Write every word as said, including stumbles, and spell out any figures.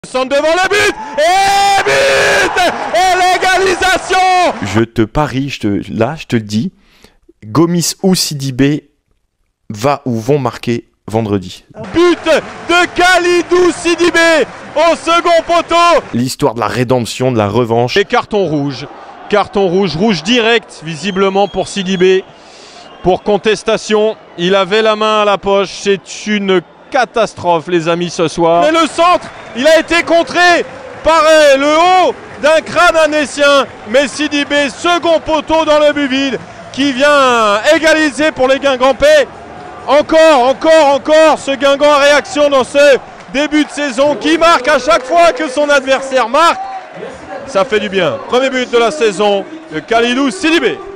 Centre devant le but et but et l'égalisation. Je te parie, je te, là je te le dis, Gomis ou Sidibé va ou vont marquer vendredi. But de Khalidou Sidibé au second poteau. L'histoire de la rédemption, de la revanche. Et carton rouge, carton rouge, rouge direct visiblement pour Sidibé. Pour contestation, il avait la main à la poche, c'est une catastrophe les amis ce soir. Mais le centre, il a été contré par euh, le haut d'un crâne anécien. Mais Sidibé, second poteau dans le but vide, qui vient égaliser pour les Guingampais. Encore, encore, encore ce Guingamp en réaction dans ce début de saison qui marque à chaque fois que son adversaire marque. Ça fait du bien. Premier but de la saison de Khalidou Sidibé.